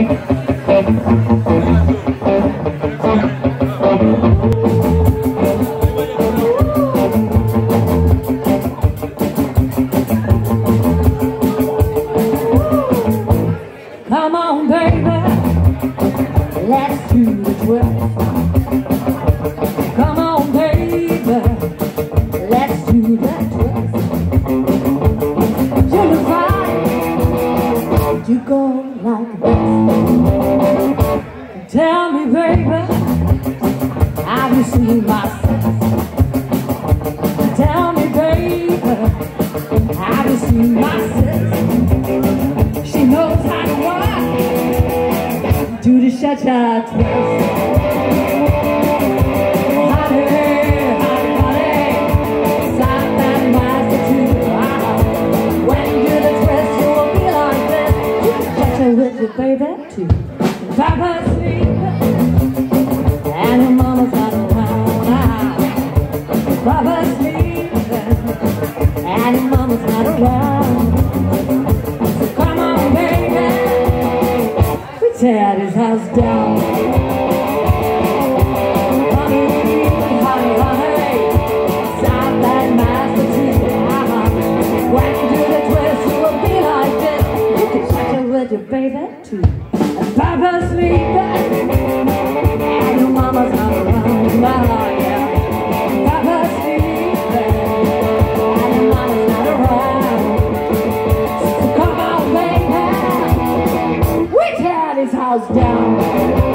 Come on, baby, let's do the twist. Come on, baby, let's do that twist. You look fine, you go like this. Tell me, baby, have you seen my sex? Tell me, baby, have you seen my sex? She knows how to rock, do the cha-cha twist. Honey, honey, honey, stop that master too. When you do the twist, you will be like this. You can cha-cha with your baby too. Papa's sleep, and your mama's not around. Papa's sleep, and your mama's not around. Tear his house down. Honey, honey, honey, stop that master too. When you do the twist, you will be like this. You can check it with your baby too. And Papa's sleeping, and your mama's not around. Papa's sleeping, and your mama's not around. So come on, baby, we tear his house down.